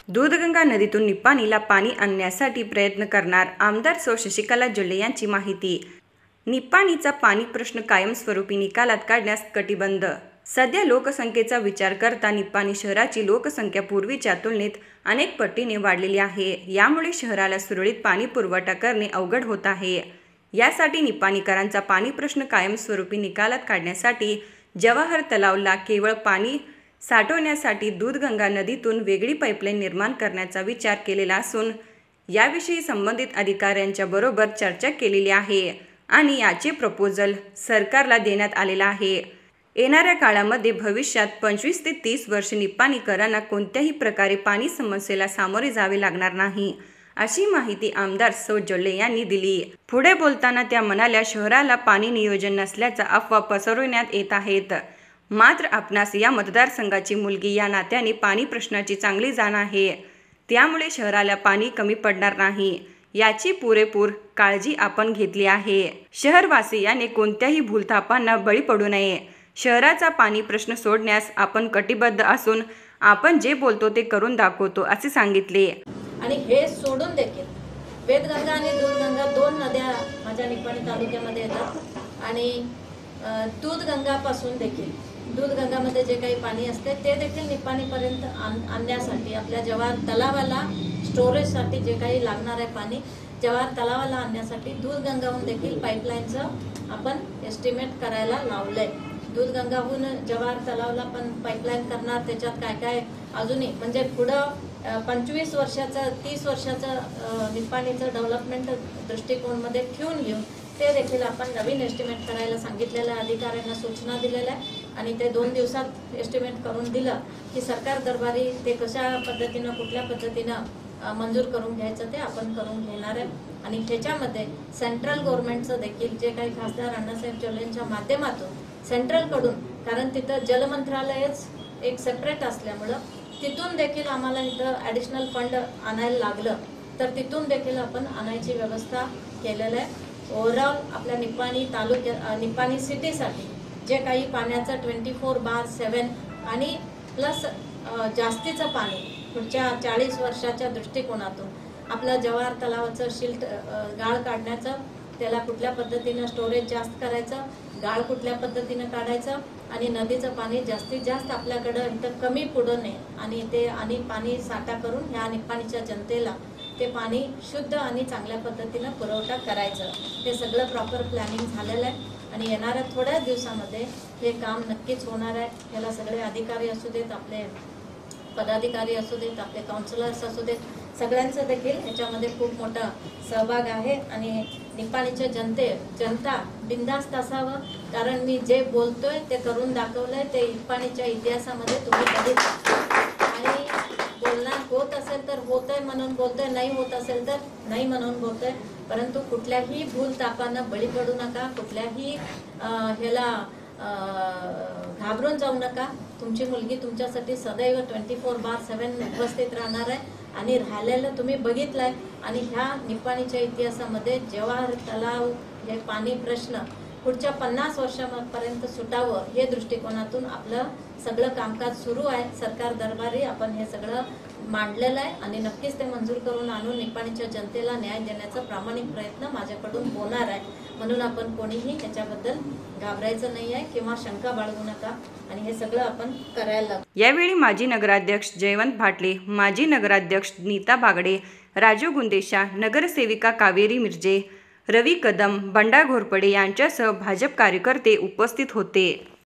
दूधगंगा नदीतून निपाणीला पाणी आणण्यासाठी प्रयत्न करणार आमदार सौ शशिकला जोल्ले यांची माहिती। निपाणीचा पाणी प्रश्न कायमस्वरूपी निकालात काढण्यास कटिबद्ध। सध्या लोकसंख्येचा विचार करता निपाणी शहराची लोकसंख्या पूर्वीच्या तुलनेत अनेक पटीने वाढलेली आहे। यामुळे शहराला सुरळीत पाणी पुरवठा करणे अवघड होत आहे। यासाठी निपाणीकरांचा पाणी प्रश्न कायमस्वरूपी निकालात काढण्यासाठी जवाहर तलावला केवळ पाणी साठवण्यासाठी दूधगंगा नदीतून वेगळी पाईपलाईन निर्माण करण्याचा विचार केलेला असून याविषयी संबंधित अधिकाऱ्यांच्या बरोबर चर्चा केलेली आहे आणि याचे प्रपोजल सरकारला देण्यात आलेला आहे। येणाऱ्या काळामध्ये भविष्यात 25 ते 30 वर्ष निपाणीकरांना कोणत्याही प्रकारे पाणी समस्येला सामोरे जावे लागणार नाही, अशी माहिती आमदार सौ जोल्ले यांनी दिली। पुढे बोलताना त्या म्हणाल्या, शहराला पाणी नियोजन नसल्याचा अफवा पसरवण्यात येत आहेत। मात्र आपणास या मतदारसंघाची मुलगी या नात्याने पाणी प्रश्नाची चांगली जाण आहे, त्यामुळे शहराला पाणी कमी पडणार नाही याची पुरेपूर काळजी आपण घेतली आहे। शहरवासियांनी कोणत्याही भूलथापांना बळी पडू नये। शहराचा पाणी प्रश्न सोडण्यास आपण कटिबद्ध असून आपण जे बोलतो ते करून दाखवतो, असे सांगितले। आणि हे सोडून देखील वेदगंगा आणि दूधगंगा दोन नद्या माझ्या निपाणी तालुक्यामध्ये येतात आणि दूधगंगापासून देखील दूधगंगामध्ये जे काही पाणी असते ते देखील निपाणीपर्यंत आणण्यासाठी आपल्या जवाहर तलावाला स्टोरेजसाठी जे काही लागणार आहे पाणी जवाहर तलावाला आणण्यासाठी दूधगंगाहून देखील पाईपलाईनचं आपण एस्टिमेट करायला लावलंय। दूधगंगाहून जवाहर तलावला पण पाईपलाईन करणार, त्याच्यात काय काय अजूनही म्हणजे पुढं 25 वर्षाचं 30 वर्षाचं निपाणीचं डेव्हलपमेंट दृष्टिकोनमध्ये घेऊन ते देखील आपण नवीन एस्टिमेट करायला सांगितलेल्या अधिकाऱ्यांना सूचना दिलेल्या आहे आणि ते 2 दिवसात एस्टिमेट करून दिलं की सरकार दरबारी ते कशा पद्धतीनं कुठल्या पद्धतीनं मंजूर करून घ्यायचं ते आपण करून घेणार आहे। आणि ह्याच्यामध्ये सेंट्रल गव्हर्नमेंटचं देखील जे काही खासदार अण्णासाहेब जोल्लेंच्या माध्यमातून सेंट्रलकडून, कारण तिथं जलमंत्रालयच एक सेपरेट असल्यामुळं तिथून देखील आम्हाला इथं ॲडिशनल फंड आणायला लागलं तर तिथून देखील आपण आणायची व्यवस्था केलेलं आहे। ओव्हरऑल आपल्या निपाणी निपाणी सिटीसाठी जे काही पाण्याचं 24/7 आणि प्लस जास्तीचं पाणी पुढच्या 40 वर्षाच्या दृष्टिकोनातून आपलं जवाहर तलावाचं शिल्ट गाळ काढण्याचं, त्याला कुठल्या पद्धतीनं स्टोरेज जास्त करायचं, गाळ कुठल्या पद्धतीनं काढायचं आणि नदीचं पाणी जास्तीत जास्त आपल्याकडं इथं कमी पुढं नये आणि पाणी साठा करून ह्या निपाणीच्या जनतेला ते पाणी शुद्ध आणि चांगल्या पद्धतीनं पुरवठा करायचं, हे सगळं प्रॉपर प्लॅनिंग झालेलं आहे आणि येणाऱ्या थोड्या दिवसामध्ये हे काम नक्कीच होणार आहे। याला सगळे अधिकारी असू देत, आपले पदाधिकारी असू देत, आपले काउन्सिलर्स असू देत, सगळ्यांचं देखील ह्याच्यामध्ये खूप मोठा सहभाग आहे आणि निपाणीच्या जनता बिनधास्त असावं, कारण मी जे बोलतोय ते करून दाखवलंय, ते निपाणीच्या इतिहासामध्ये तुम्ही कधीच आणि बोलणं होत असेल तर होतंय म्हणून बोलतोय, नाही होत असेल तर नाही म्हणून बोलतोय, परंतु कुठल्याही भूलथापांना बळी पडू नका, कुठल्याही ह्याला घाबरून जाऊ नका। तुमची मुलगी तुमच्यासाठी सदैव 24/7 उपस्थित राहणार आहे आणि राहिलेलं तुम्ही बघितलंय आणि ह्या निपाणीच्या इतिहासामध्ये जवाहर तलाव हे पाणी प्रश्न पुढच्या 50 वर्षांपर्यंत सुटावं हे दृष्टिकोनातून आपलं सगळं कामकाज सुरू आहे। सरकार दरबारी आपण हे सगळं मांडलेलं आहे आणि नक्कीच ते मंजूर करून आणून निपाणीच्या जनतेला न्याय देण्याचा प्रामाणिक प्रयत्न माझ्याकडून होणार आहे। म्हणून आपण कोणीही त्याच्याबद्दल घाबरायचं नाही आहे किंवा शंका बाळगू नका आणि हे सगळं आपण करायला लागू। यावेळी माजी नगराध्यक्ष जयवंत भाटले, माजी नगराध्यक्ष नीता बागडे, राजू गुंदेशा, नगरसेविका कावेरी मिर्जे, रवी कदम, बंडा घोरपडे यांच्यासह भाजप कार्यकर्ते उपस्थित होते।